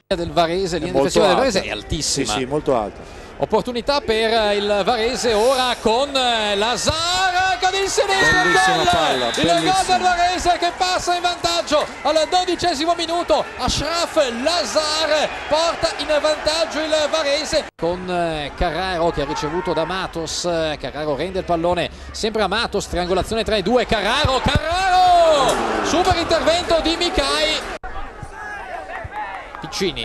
del Varese, linea difensiva del Varese è altissima. Sì, molto alta. Opportunità per il Varese ora con Lazar con il sinistro, il gol del Varese che passa in vantaggio al 12° minuto. Ashraf Lazar porta in vantaggio il Varese con Carraro che ha ricevuto da Matos. Carraro rende il pallone sempre a Matos, triangolazione tra i due. Carraro, super intervento di Micai. Piccini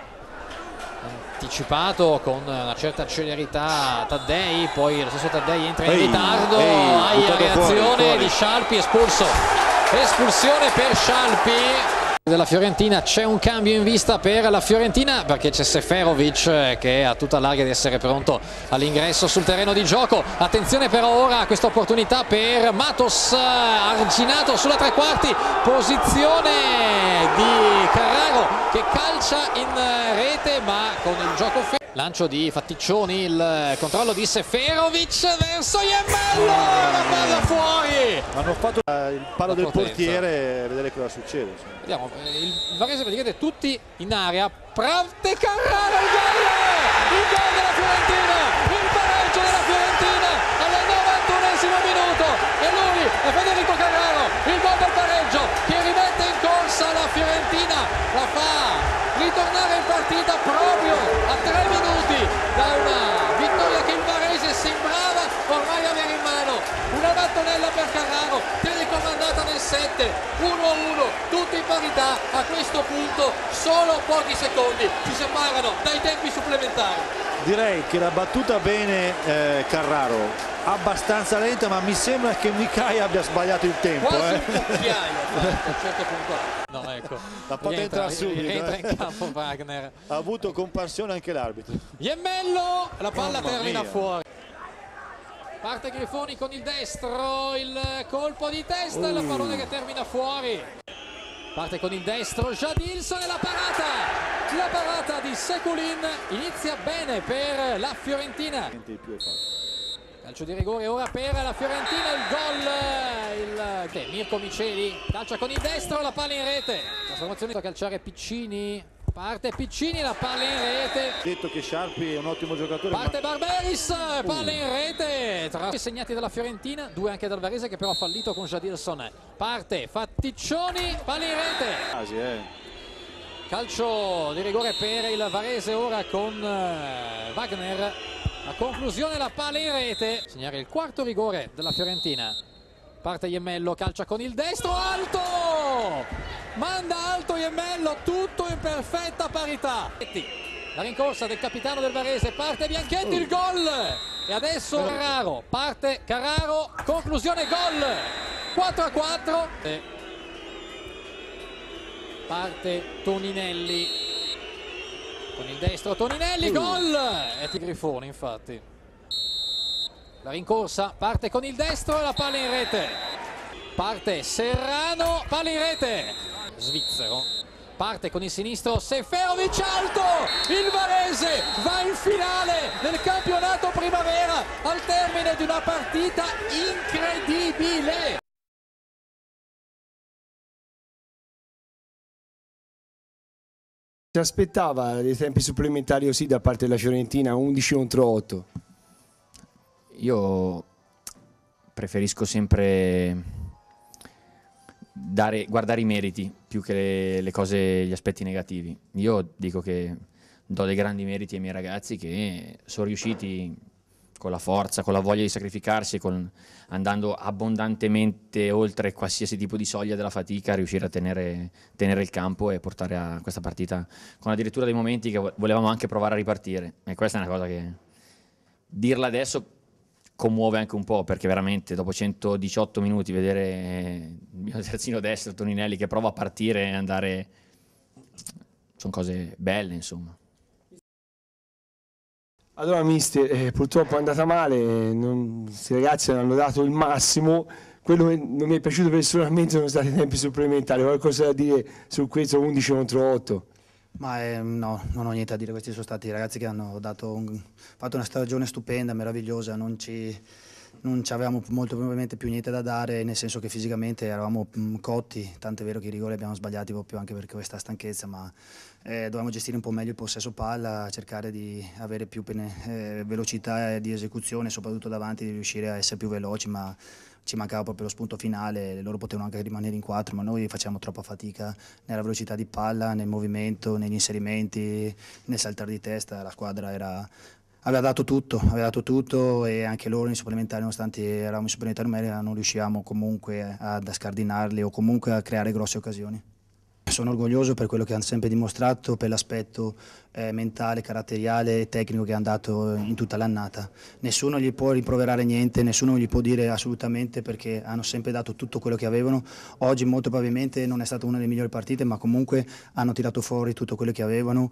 anticipato con una certa celerità Taddei, poi lo stesso Taddei entra in ritardo, reazione fuori. Di Scialpi, espulsione per Scialpi della Fiorentina. C'è un cambio in vista per la Fiorentina perché c'è Seferovic che ha tutta l'aria di essere pronto all'ingresso sul terreno di gioco. Attenzione però ora a questa opportunità per Matos, arginato sulla tre quarti, posizione di Carraro che calcia in rete ma con il gioco fermo. Lancio di Fatticcioni, il controllo di Seferovic verso Iemmello, la palla fuori. Hanno fatto il palo del portiere, vedere cosa succede. Vediamo, il Varese praticamente tutti in area. Parte Carraro, il gol della Fiorentina, il pareggio della Fiorentina al 91° minuto. E lui è Federico Carraro, il gol del pareggio che rimette in corsa la Fiorentina, la fa ritornare in partita proprio a 3 minuti da una vittoria che il Varese sembrava ormai avere in mano. Una mattonella per Carraro, telecomandata nel 7, 1-1, tutti in parità. A questo punto solo pochi secondi ci separano dai tempi supplementari. Direi che l'ha battuta bene Carraro, abbastanza lenta, ma mi sembra che Micai abbia sbagliato il tempo. Quasi un cucchiaio a un certo punto. No, ecco, la porta entra subito. Rientra in campo Wagner. Ha avuto compassione anche l'arbitro. Iemmello, la palla termina fuori. Parte Grifoni con il destro, il colpo di testa e la pallone che termina fuori. Parte con il destro Jadilson e la parata di Sekulin inizia bene per la Fiorentina. Calcio di rigore ora per la Fiorentina, il gol, Mirko Miceli calcia con il destro, la palla in rete, trasformazione da calciare Piccini. Parte Piccini, la palla in rete. Detto che Scialpi è un ottimo giocatore. Parte Barberis, palla in rete. Tra segnati dalla Fiorentina, 2 anche dal Varese che però ha fallito con Jadilson. Parte Fatticcioni, palla in rete. Calcio di rigore per il Varese ora con Wagner. La conclusione, la palla in rete. Segnare il 4º rigore della Fiorentina. Parte Iemmello, calcia con il destro, alto! Manda alto Iemmello, tutto in perfetta parità. La rincorsa del capitano del Varese, parte Bianchetti, il gol! E adesso Carraro, parte Carraro, conclusione gol! 4-4. Parte Toninelli. Con il destro Toninelli, gol! E Grifoni infatti. La rincorsa, parte con il destro e la palla in rete. Parte Serrano, palla in rete. Svizzero. Parte con il sinistro Seferovic, alto! Il Varese va in finale del campionato primavera al termine di una partita incredibile. Si aspettava dei tempi supplementari così da parte della Fiorentina, 11 contro 8. Io preferisco sempre guardare i meriti più che le cose, gli aspetti negativi. Io dico che do dei grandi meriti ai miei ragazzi che sono riusciti con la forza, con la voglia di sacrificarsi, andando abbondantemente oltre qualsiasi tipo di soglia della fatica, a riuscire a tenere il campo e portare a questa partita con addirittura dei momenti che volevamo anche provare a ripartire. E questa è una cosa che dirla adesso commuove anche un po', perché veramente dopo 118 minuti vedere il mio terzino destro Toninelli che prova a partire e andare, sono cose belle, insomma. Allora mister, purtroppo è andata male, questi ragazzi hanno dato il massimo. Quello che non mi è piaciuto personalmente sono stati i tempi supplementari. Qualcosa da dire su questo 11 contro 8? Ma no, non ho niente da dire. Questi sono stati i ragazzi che hanno fatto una stagione stupenda, meravigliosa. Non ci non avevamo molto probabilmente più niente da dare, nel senso che fisicamente eravamo cotti, tant'è vero che i rigori abbiamo sbagliati proprio anche per questa stanchezza, ma dovevamo gestire un po' meglio il possesso palla, cercare di avere più velocità di esecuzione, soprattutto davanti, di riuscire a essere più veloci, ma ci mancava proprio lo spunto finale. Loro potevano anche rimanere in 4, ma noi facciamo troppa fatica nella velocità di palla, nel movimento, negli inserimenti, nel saltare di testa. La squadra aveva dato tutto e anche loro in supplementari, nonostante eravamo in supplementari numerici, non riuscivamo comunque a scardinarli o comunque a creare grosse occasioni. Sono orgoglioso per quello che hanno sempre dimostrato, per l'aspetto mentale, caratteriale e tecnico che hanno dato in tutta l'annata. Nessuno gli può rimproverare niente, nessuno gli può dire assolutamente, perché hanno sempre dato tutto quello che avevano. Oggi molto probabilmente non è stata una delle migliori partite, ma comunque hanno tirato fuori tutto quello che avevano.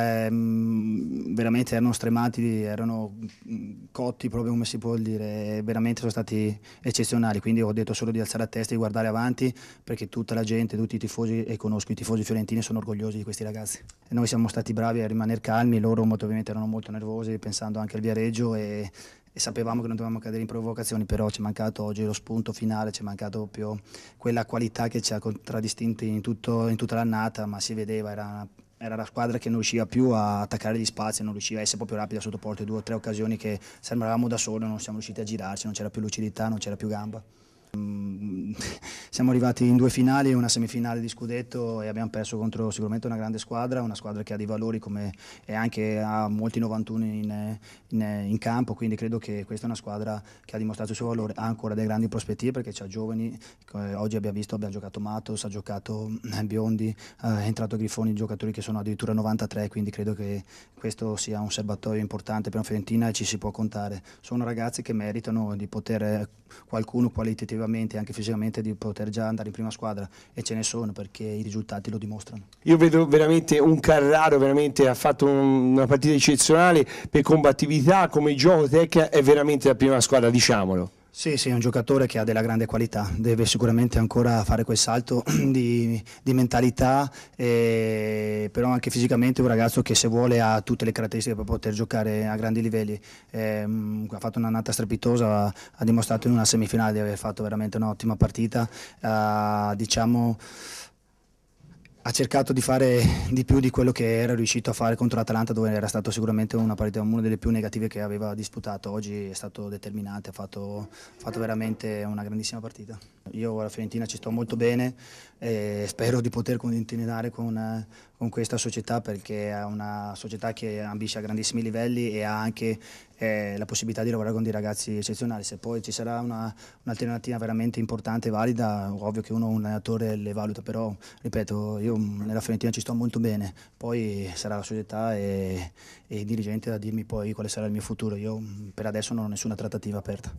Veramente erano stremati, erano cotti, proprio come si può dire, veramente sono stati eccezionali. Quindi ho detto solo di alzare la testa e di guardare avanti, perché tutta la gente, tutti i tifosi, e conosco i tifosi fiorentini, sono orgogliosi di questi ragazzi. E noi siamo stati bravi a rimanere calmi, loro molto ovviamente erano molto nervosi, pensando anche al Viareggio, e sapevamo che non dovevamo cadere in provocazioni, però ci è mancato oggi lo spunto finale, ci è mancato proprio quella qualità che ci ha contraddistinti in tutta l'annata, ma si vedeva, era la squadra che non riusciva più a attaccare gli spazi, non riusciva a essere proprio rapida sotto porta. 2 o 3 occasioni che sembravamo da solo, non siamo riusciti a girarci, non c'era più lucidità, non c'era più gamba. Siamo arrivati in 2 finali e una semifinale di scudetto e abbiamo perso contro sicuramente una grande squadra, una squadra che ha dei valori e anche ha molti 91 in campo, quindi credo che questa è una squadra che ha dimostrato il suo valore, ha ancora delle grandi prospettive perché c'ha giovani. Oggi abbiamo giocato Matos, ha giocato Biondi, è entrato Grifoni, giocatori che sono addirittura 93, quindi credo che questo sia un serbatoio importante per una Fiorentina e ci si può contare. Sono ragazzi che meritano di poter, qualcuno qualitativamente e anche fisicamente, di poter già andare in prima squadra, e ce ne sono perché i risultati lo dimostrano. Io vedo veramente un Carraro, veramente ha fatto una partita eccezionale per combattività, come gioco, tecnica, è veramente la prima squadra, diciamolo. Sì, è un giocatore che ha della grande qualità, deve sicuramente ancora fare quel salto di mentalità, però anche fisicamente è un ragazzo che, se vuole, ha tutte le caratteristiche per poter giocare a grandi livelli. Ha fatto un'annata strepitosa, ha dimostrato in una semifinale di aver fatto veramente un'ottima partita, ha cercato di fare di più di quello che era riuscito a fare contro l'Atalanta, dove era stato sicuramente una partita, una delle più negative che aveva disputato. Oggi è stato determinante, ha fatto veramente una grandissima partita. Io alla Fiorentina ci sto molto bene e spero di poter continuare con questa società, perché è una società che ambisce a grandissimi livelli e ha anche la possibilità di lavorare con dei ragazzi eccezionali. Se poi ci sarà un'alternativa veramente importante e valida, ovvio che un allenatore le valuta, però ripeto, io nella Fiorentina ci sto molto bene, poi sarà la società e i dirigenti a dirmi poi quale sarà il mio futuro. Io per adesso non ho nessuna trattativa aperta.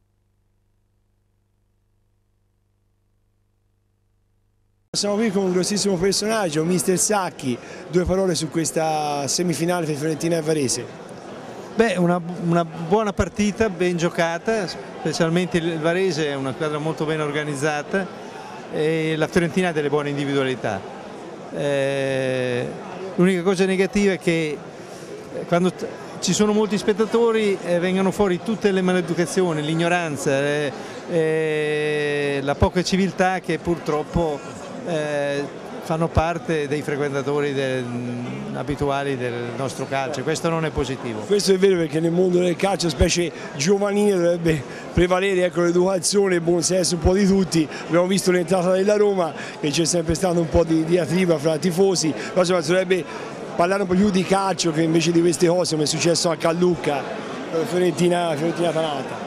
Siamo qui con un grossissimo personaggio, mister Sacchi. 2 parole su questa semifinale tra Fiorentina e Varese. Beh, una buona partita, ben giocata, specialmente il Varese è una squadra molto ben organizzata e la Fiorentina ha delle buone individualità. L'unica cosa negativa è che quando ci sono molti spettatori vengono fuori tutte le maleducazioni, l'ignoranza, la poca civiltà che purtroppo fanno parte dei frequentatori abituali del nostro calcio. Questo non è positivo. Questo è vero, perché nel mondo del calcio, specie giovanile, dovrebbe prevalere l'educazione, il buon senso un po' di tutti. Abbiamo visto l'entrata della Roma, che c'è sempre stato un po' di diatriba fra tifosi, però insomma, dovrebbe parlare un po' più di calcio che invece di queste cose, come è successo anche a Lucca, Fiorentina-Atalanta.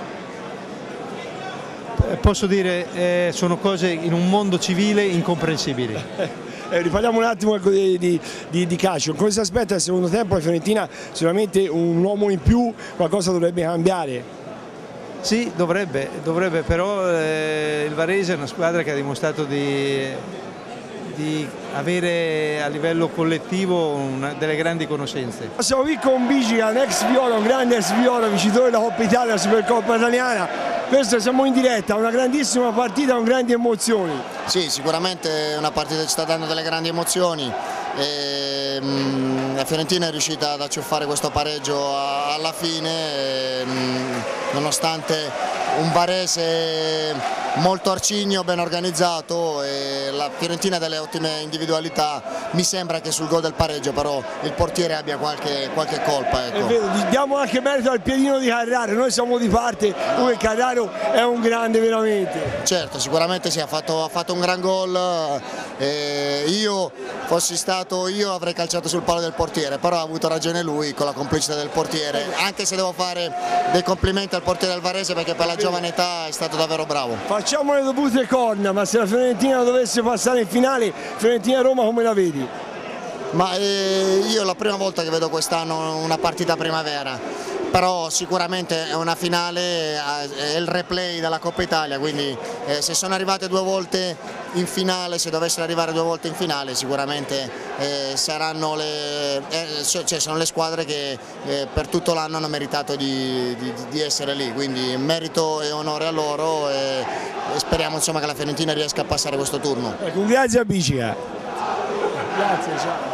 Posso dire, sono cose in un mondo civile incomprensibili. Riparliamo un attimo di calcio. Come si aspetta il secondo tempo? La Fiorentina sicuramente un uomo in più, qualcosa dovrebbe cambiare. Sì, dovrebbe, però il Varese è una squadra che ha dimostrato di avere a livello collettivo delle grandi conoscenze. Siamo qui con Bigica, un ex Viola, un grande ex Viola, vincitore della Coppa Italia, la Supercoppa italiana. Questo, siamo in diretta, una grandissima partita con grandi emozioni. Sì, sicuramente è una partita che ci sta dando delle grandi emozioni. la Fiorentina è riuscita ad acciuffare questo pareggio alla fine, nonostante un Varese molto arcigno, ben organizzato, e la Fiorentina ha delle ottime individualità. Mi sembra che sul gol del pareggio però il portiere abbia qualche colpa, ecco. È vero, diamo anche merito al piedino di Carraro, noi siamo di parte come Carraro è un grande veramente. Certo, sicuramente sì, ha fatto un gran gol, io fossi stato io avrei calciato sul palo del portiere, però ha avuto ragione lui con la complicità del portiere, anche se devo fare dei complimenti al portiere del Varese perché per la giovane età è stato davvero bravo. Facciamo le dovute corna, ma se la Fiorentina dovesse passare in finale, Fiorentina-Roma come la vedi? Ma io è la prima volta che vedo quest'anno una partita primavera, però sicuramente è una finale, è il replay della Coppa Italia, quindi se sono arrivate 2 volte in finale, se dovessero arrivare 2 volte in finale sicuramente saranno sono le squadre che per tutto l'anno hanno meritato di essere lì, quindi merito e onore a loro e speriamo insomma che la Fiorentina riesca a passare questo turno. Grazie a Bicica. Grazie, ciao.